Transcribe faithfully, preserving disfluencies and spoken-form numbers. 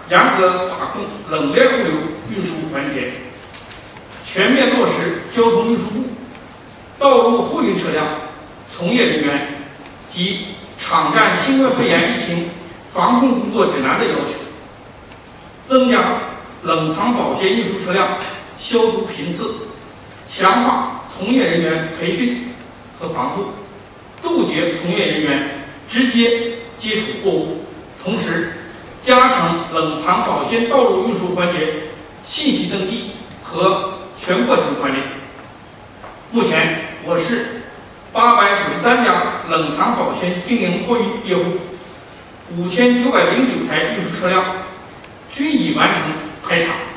严格把控冷链物流运输环节，全面落实交通运输部、道路货运车辆从业人员及场站新冠肺炎疫情防控工作指南的要求，增加冷藏保鲜运输车辆消毒频次，强化从业人员培训和防护，杜绝从业人员直接接触货物，同时加强冷藏保鲜道路运输环节信息登记和全过程管理。目前，我市八百九十三家冷藏保鲜经营货运业务，五千九百零九台运输车辆均已完成排查。